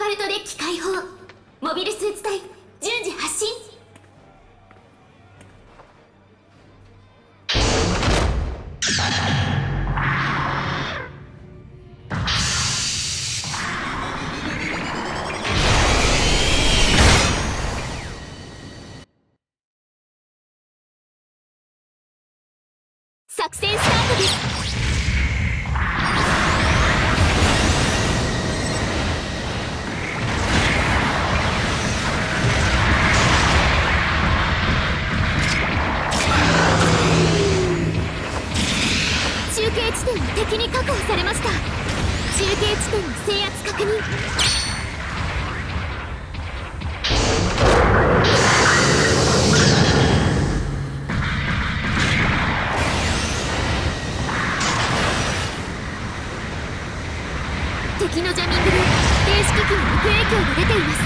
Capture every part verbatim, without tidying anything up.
パルトデッキ開放。モビルスーツ隊順次発進。作戦スタートです。中継地点は敵に確保されました。中継地点の制圧確認。敵のジャミングで電子機器に悪影響が出ています。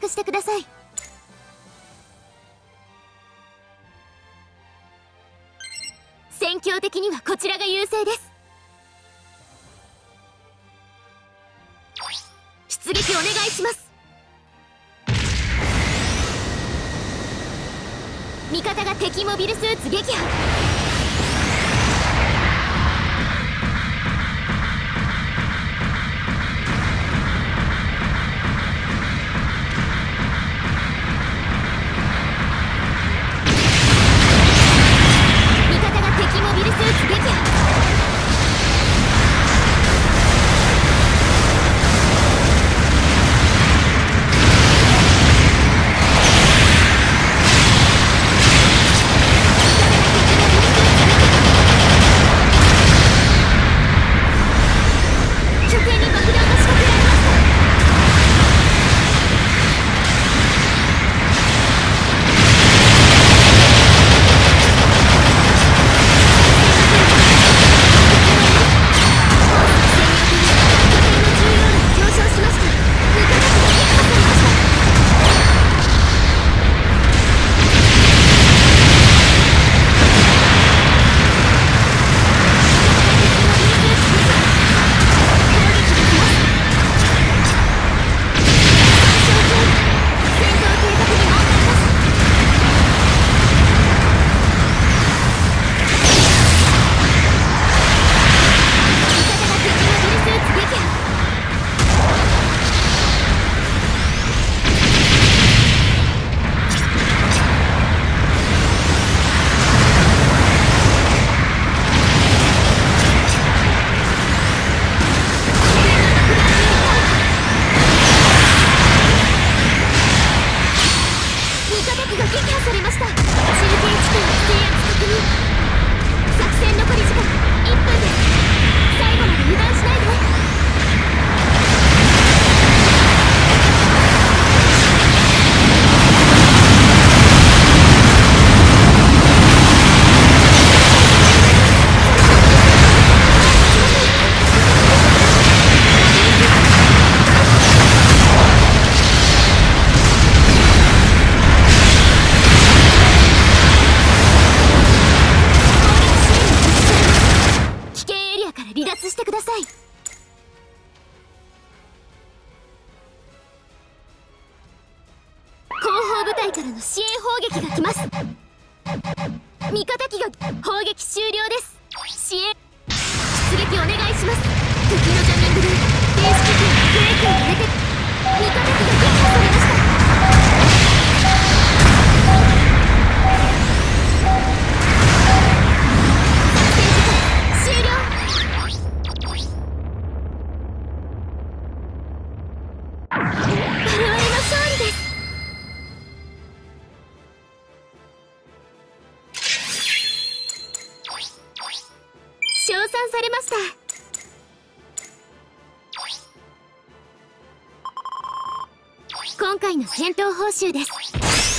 索してください。戦況的にはこちらが優勢です。出撃お願いします。味方が敵モビルスーツ撃破。からの支援砲撃が来ます。味方機が砲撃終了です。支援出撃お願いします。敵のジャミングで電子機器のブレーキを入れて味方機が撃破されました。称賛されました。今回の戦闘報酬です。